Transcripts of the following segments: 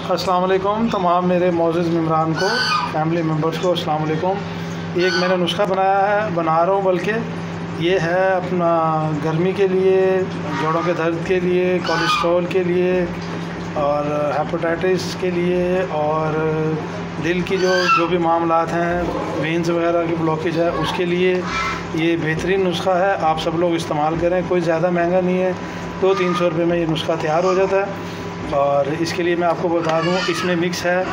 अस्सलाम वालेकुम तमाम मेरे मोअज़्ज़ज़ मेम्बरान को, फैमिली मेम्बर्स को अस्सलाम वालेकुम। एक मैंने नुस्खा बना रहा हूँ, बल्कि ये है अपना गर्मी के लिए, जोड़ों के दर्द के लिए, कोलेस्ट्रॉल के लिए और हेपेटाइटिस के लिए और दिल की जो भी मामलात हैं, वेंस वगैरह की ब्लॉकेज है, उसके लिए ये बेहतरीन नुस्खा है। आप सब लोग इस्तेमाल करें, कोई ज़्यादा महंगा नहीं है, 200-300 रुपये में ये नुस्खा तैयार हो जाता है। और इसके लिए मैं आपको बता दूं, इसमें मिक्स है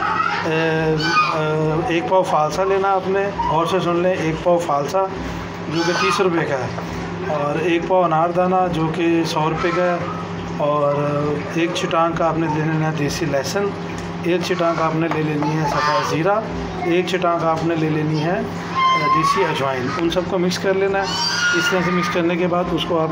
1 पाव फालसा लेना आपने, और से सुन लें, 1 पाव फालसा जो कि 30 रुपये का है, और 1 पाव अनारदाना जो कि 100 रुपये का है, और 1 छिटांग का आपने ले लेना है देसी लहसुन, 1 छिटांग आपने ले लेनी है सफ़ेद ज़ीरा, 1 छिटांग आपने ले लेनी है देसी अजवाइन। उन सबको मिक्स कर लेना है। इस तरह से मिक्स करने के बाद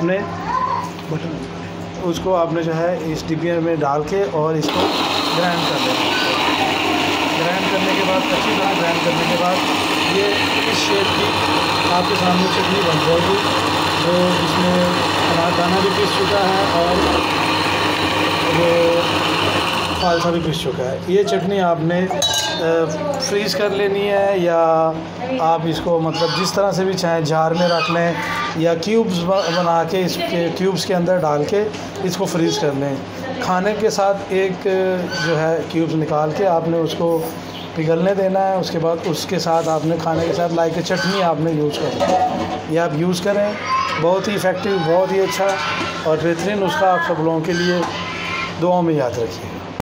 उसको आपने जो है इस डिब्बे में डाल के और इसको ग्राइंड कर लेना। ग्राइंड करने के बाद, अच्छी तरह ग्राइंड करने के बाद, ये इस शेप की आपके सामने चटनी बन जाएगी, जो जिसमें अनारदाना भी पीस चुका है और वो फालसा भी पीस चुका है। ये चटनी आपने फ्रीज़ कर लेनी है, या आप इसको मतलब जिस तरह से भी चाहें, जार में रख लें या क्यूब्स बना के इसके क्यूब्स के अंदर डाल के इसको फ्रीज़ कर लें। खाने के साथ एक जो है क्यूब्स निकाल के आपने उसको पिघलने देना है। उसके बाद उसके साथ आपने खाने के साथ लाइक चटनी आपने यूज़ करना है। ये आप यूज़ करें, बहुत ही इफ़ेक्टिव, बहुत ही अच्छा और बेहतरीन नुस्खा आप सब लोगों के लिए। दुआओं में याद रखिए।